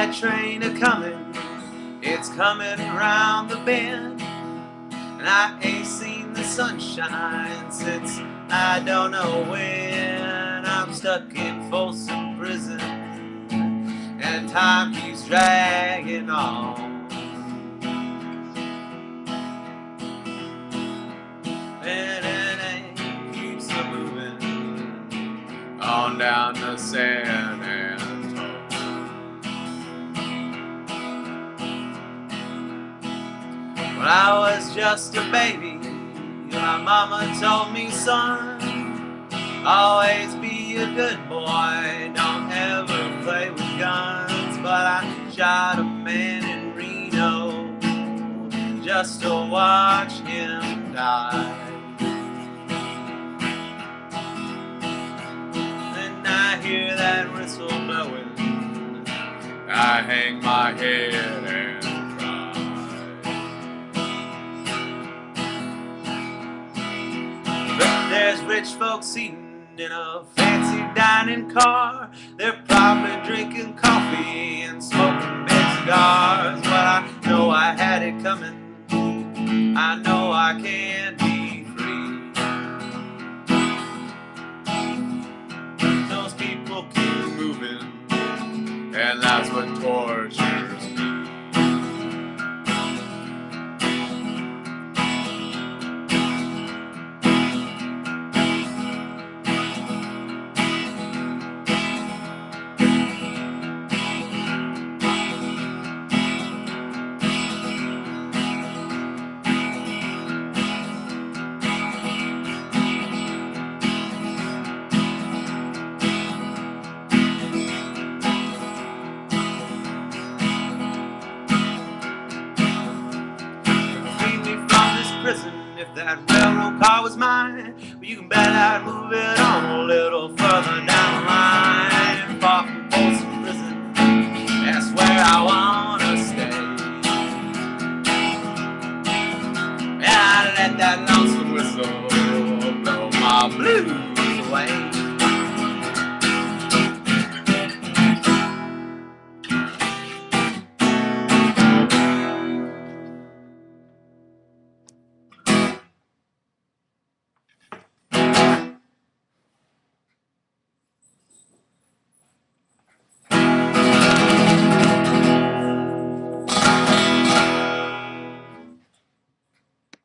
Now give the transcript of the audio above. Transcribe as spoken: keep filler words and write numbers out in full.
that train a-comin', it's comin' round the bend, and I ain't seen the sunshine since I don't know when. I'm stuck in Folsom Prison, and time keeps dragging on. And it keeps moving on down to San Antonio. When I was just a baby, my mama told me, son, always be a good boy, don't ever play with guns. But I shot a man in Reno just to watch him die. Then I hear that whistle blowing, I hang my head and there's rich folks eating in a fancy dining car. They're probably drinking coffee and smoking big cigars. But I know I had it coming, I know I can't be free. Those people keep moving, and that's what tortures me. Prison, if that railroad car was mine, well, you can bet I'd move it on a little further down the line. Far from Folsom Prison, that's where I wanna stay. And I let that lonesome whistle blow my blues away.